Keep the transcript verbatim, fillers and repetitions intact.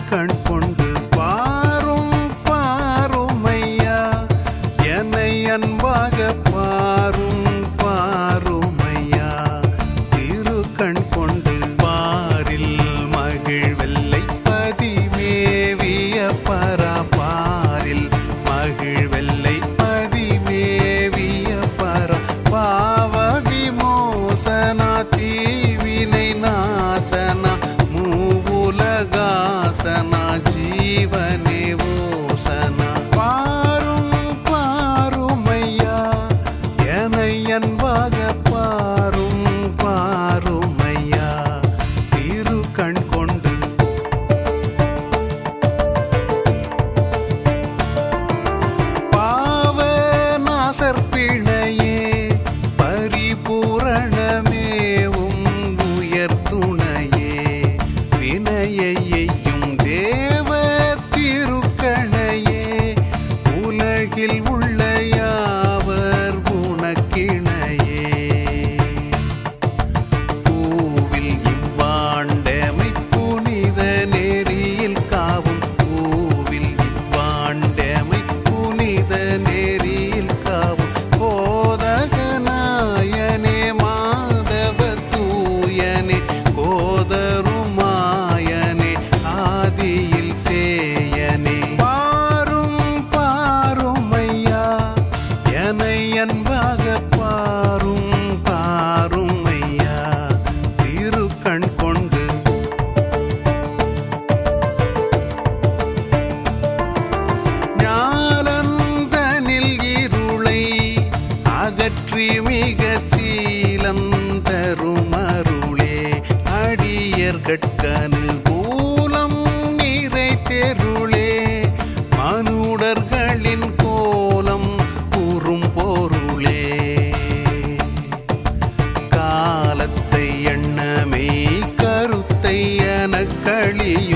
திருக்கண் கொண்டு பாரும் பாருமையா என்னை அன்பாக பாரும் பாருமையா திருக்கண் கொண்டு பாரில் மகிழ் வெள்ளை பதிமேவிய பரா பாரில் மகிழ் வெள்ளை பதிமேவிய பரா பாவ விமோசனா தீவினை நாசனா மூவுலகாசனா ஜீவனே ஓசனா பாரும் பாருமையா என்னை அன்பாக பாரும் பாருமையா திருக்கண் கொண்டு பாவ நாசற்பிணையே பரிபூரணமேவும் உயர்த்துணையே வினையையும் தேவ திருக்கணையே உலகில் உள்ள யாவர் உனக்கிணையே பூவில் இவ்வாண்டமை புனித நெறியில் காவும் பூவில் இவ்வாண்டமை புனித நெறியில் காவும் கோதகநாயனே மாதவ தூயனே கோதருமாயனே ஆதியில் சேயனே பாரும் பாருமையா என்னை அன்பாக பாரும் பாருமையா திருக்கண் கொண்டு ஞாலந்தனில் இருளை அகற்றி மிக சீலம் தருமருளே அடியர்கட்கனுகூலம் நிறை தெருளே மனுடர்களின் கோலம் கூறும் பொருளே காலத்தை எண்ணமே கருத்தை எனக்களியும்